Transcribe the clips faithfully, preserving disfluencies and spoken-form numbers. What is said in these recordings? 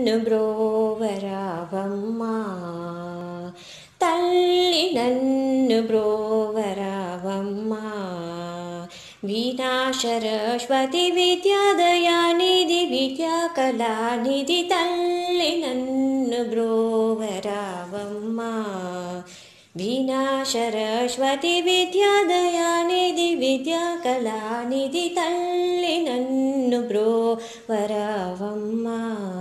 నన్ను బ్రోవరావమ్మా తల్లి నన్ను బ్రోవరావమ్మా వీణా సరస్వతి విద్యాదయానిధి విద్యా కళానిధి తల్లి నన్ను బ్రోవరావమ్మా వీణా సరస్వతి విద్యాదయానిధి విద్యా కళానిధి తల్లి నన్ను బ్రోవరావమ్మా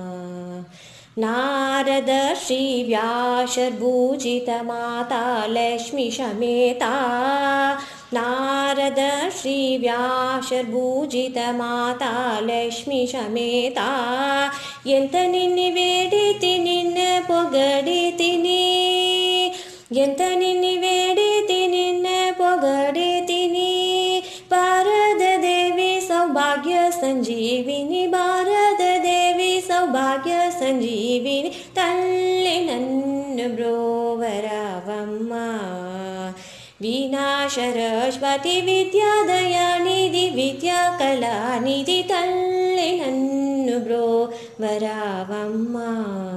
నారద శ్రీ వ్యాసర్భూజిత మాతా లక్ష్మి సమేతా నారద శ్రీ వ్యాసర్భూజిత మాతా లక్ష్మి సమేతా ఎంత నిన్ను వేడితి నిన్న పొగడితిని ఎంత నిన్ను వేడితి నిన్న పొగడితిని భారత దేవి సౌభాగ్య సంజీవిని భారత దేవి సౌభాగ్య సంజీవిని తల్లి నన్ను బ్రోవరావమ్మా వీణా సరస్వతి విద్యాదయానిధి విద్యా కళానిధి తల్లి నన్ను బ్రోవరావమ్మా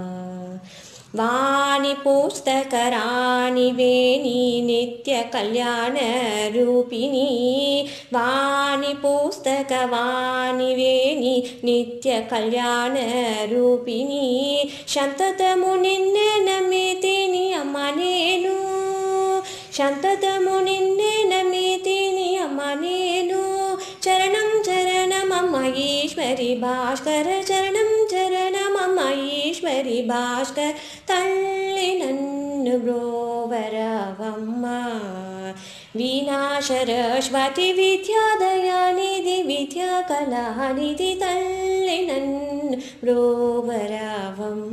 వాణి పుస్తకరాణి వేణి నిత్య కళ్యాణ రూపిణి వాణి పుస్తక వాణి వేణి నిత్య కళ్యాణ రూపిణి శాంతతము నిన్నే నమ్మితిని అమ్మ నేను శాంతతము నిన్నే నమ్మితిని అమ్మ నేను చరణం చరణమమ్మ ఈశ్వరి భాస్కర చరణం చరణమమ్మ ఈశ్వరి భాస్కర్ తల్లి నన్ను బ్రోవరావమ్మా వీణా సరస్వతి విద్యాదయానిధి విద్యా కళానిధి తల్లి నన్ను బ్రోవరావమ్మా